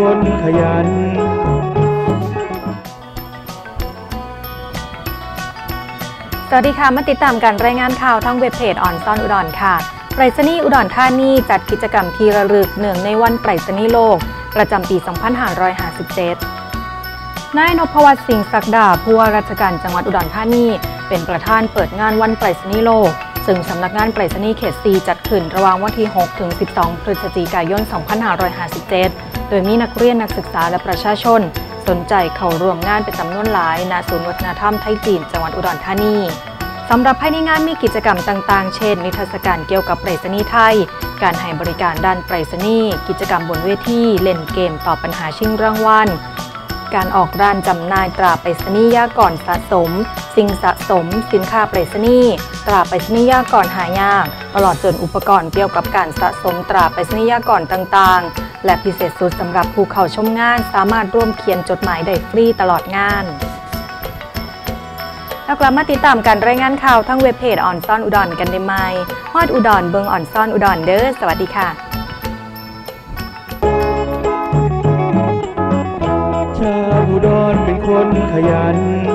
คนขยันสวัสดีค่ะมาติดตามการรายงานข่าวทางเว็บเพจออนซ่อนอุดรค่ะไปรษณีย์อุดรธานีจัดกิจกรรมที่ระลึกเนื่องในวันไปรษณีย์โลกประจำปี 2557 นายนพวัฒน์สิงห์ศักดาผู้ว่าราชการจังหวัดอุดรธานีเป็นประธานเปิดงานวันไปรษณีย์โลกซึ่งสำนักงานไปรษณีย์เขต 4 จัดขึ้นระหว่างวันที่ 6 ถึง 12 พฤศจิกายน 2557 โดยมีนักเรียนนักศึกษาและประชาชนสนใจเข้าร่วมงานเป็นจำนวนหลายณศูนย์วัฒนธรรมไทยจีนจังหวัดอุดรธานีสำหรับภายในงานมีกิจกรรมต่างๆเช่นนิทรรศการเกี่ยวกับไปรษณีย์ไทยการให้บริการด้านไปรษณีย์กิจกรรมบนเวทีเล่นเกมตอบปัญหาชิงรางวัลการออกร้านจำหน่ายตราไปรษณียากรสะสมสิ่งสะสมสินค้าไปรษณีย์ตราไปรษณียากรหายากตลอดจนอุปกรณ์เกี่ยวกับการสะสมตราไปรษณียากรต่างๆและพิเศษสุดสำหรับผู้เข้าชมงานสามารถร่วมเขียนจดหมายได้ฟรีตลอดงานแล้วกลับมาติดตามการรายงานข่าวทั้งเว็บเพจออนซ่อนอุดรกันได้ไหมฮอดอุดรเบิงออนซ่อนอุดรเด้อสวัสดีค่ะชาวอุดรเป็นคนขยัน